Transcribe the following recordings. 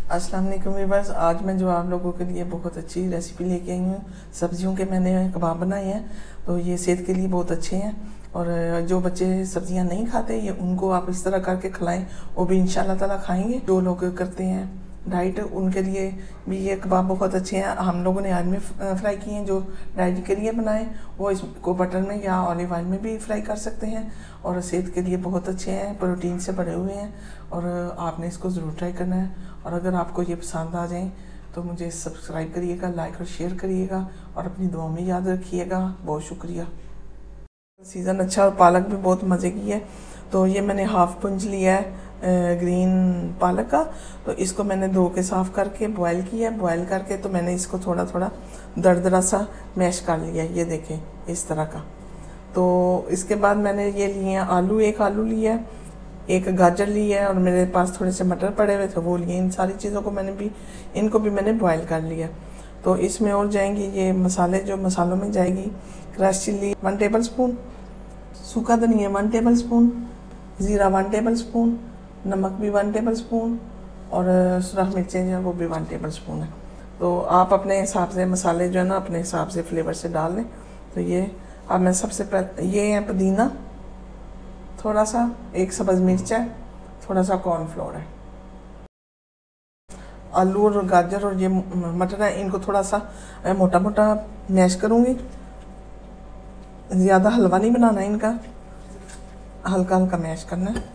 अस्सलाम वालेकुम व्यूअर्स। आज मैं जो आप लोगों के लिए बहुत अच्छी रेसिपी लेके आई हूँ। सब्जियों के मैंने कबाब बनाए हैं, तो ये सेहत के लिए बहुत अच्छे हैं। और जो बच्चे सब्जियां नहीं खाते ये उनको आप इस तरह करके खिलाएं, वो भी इंशाल्लाह ताला खाएंगे। जो लोग करते हैं डाइट उनके लिए भी ये कबाब बहुत अच्छे हैं। हम लोगों ने आज में फ्राई किए हैं। जो डाइट के लिए बनाए वो इसको बटर में या ऑलिव ऑयल में भी फ्राई कर सकते हैं, और सेहत के लिए बहुत अच्छे हैं, प्रोटीन से भरे हुए हैं। और आपने इसको ज़रूर ट्राई करना है। और अगर आपको ये पसंद आ जाए तो मुझे सब्सक्राइब करिएगा, लाइक और शेयर करिएगा, और अपनी दुआ में याद रखिएगा। बहुत शुक्रिया। सीज़न अच्छा और पालक भी बहुत मज़े की है। तो ये मैंने हाफ पुंज लिया है ग्रीन पालक का। तो इसको मैंने धो के साफ़ करके बॉयल किया। बॉयल करके तो मैंने इसको थोड़ा थोड़ा दरदरा सा मैश कर लिया, ये देखें इस तरह का। तो इसके बाद मैंने ये लिए हैं आलू, एक आलू लिया है, एक गाजर ली है, और मेरे पास थोड़े से मटर पड़े हुए थे वो लिए। इन सारी चीज़ों को इनको भी मैंने बॉयल कर लिया। तो इसमें और जाएंगी ये मसाले, जो मसालों में जाएगी क्रश चिल्ली 1 टेबल स्पून, सूखा धनिया 1 टेबल स्पून, ज़ीरा 1 टेबल स्पून, नमक भी 1 टेबल स्पून, और सुरख मिर्चें जो है वो भी 1 टेबल स्पून है। तो आप अपने हिसाब से मसाले जो है ना अपने हिसाब से फ्लेवर से डाल लें। तो ये अब मैं सबसे पहले ये है पुदीना, थोड़ा सा, एक सब्ज़ मिर्च है, थोड़ा सा कॉर्नफ्लोर है, आलू और गाजर और ये मटर है, इनको थोड़ा सा मोटा मोटा मैश करूँगी। ज़्यादा हलवा नहीं बनाना है इनका, हल्का हल्का मैश करना है।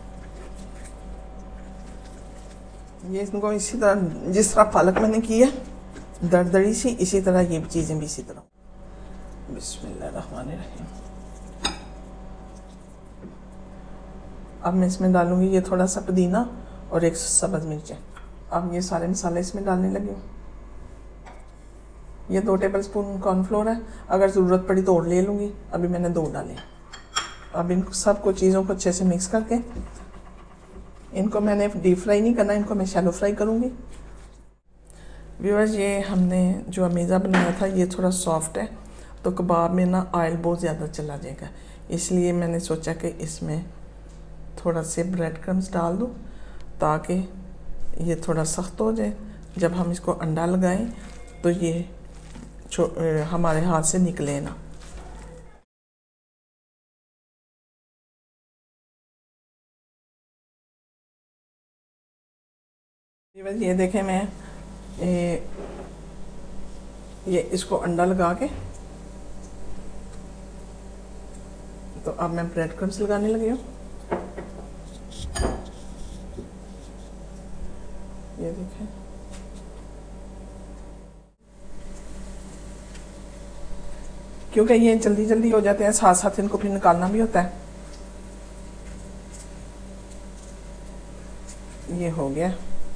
ये इनको इसी तरह जिस तरह पालक मैंने की है दरदरी सी, इसी तरह ये चीज़ें भी इसी तरह। बिस्मिल्लाहिर्रहमानिर्रहीम। अब मैं इसमें डालूंगी ये थोड़ा सा पुदीना और एक सब्ज़ मिर्च है। अब ये सारे मसाले इसमें डालने लगी हूँ। ये 2 टेबल स्पून कॉर्नफ्लोर है, अगर ज़रूरत पड़ी तो और ले लूँगी, अभी मैंने 2 डाले। अब इन सबको चीज़ों को अच्छे से मिक्स करके इनको मैंने डीप फ्राई नहीं करना, इनको मैं शैलो फ्राई करूँगी। व्यूअर्स, ये हमने जो अमेज़ा बनाया था ये थोड़ा सॉफ्ट है, तो कबाब में ना ऑयल बहुत ज़्यादा चला जाएगा, इसलिए मैंने सोचा कि इसमें थोड़ा से ब्रेड क्रम्स डाल दूँ ताकि ये थोड़ा सख्त हो जाए। जब हम इसको अंडा लगाएं तो ये हमारे हाथ से निकले ना। ये देखें, मैं ये इसको अंडा लगा के, तो अब मैं ब्रेड क्रम्स लगाने लगी हूँ। ये देखें, क्योंकि ये जल्दी जल्दी हो जाते हैं, साथ साथ इनको फिर निकालना भी होता है। ये हो गया।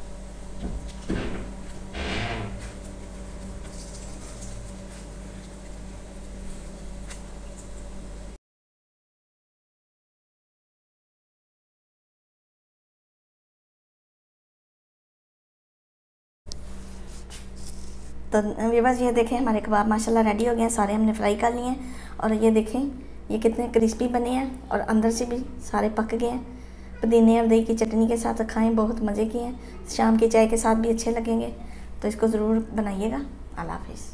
तो व्यूअर्स, ये देखें हमारे कबाब माशाल्लाह रेडी हो गए हैं, सारे हमने फ्राई कर लिए हैं। और ये देखें ये कितने क्रिस्पी बने हैं और अंदर से भी सारे पक गए हैं। पुदीने और दही की चटनी के साथ खाएं, बहुत मज़े की हैं। शाम की चाय के साथ भी अच्छे लगेंगे, तो इसको ज़रूर बनाइएगा। अल्लाह हाफिज़।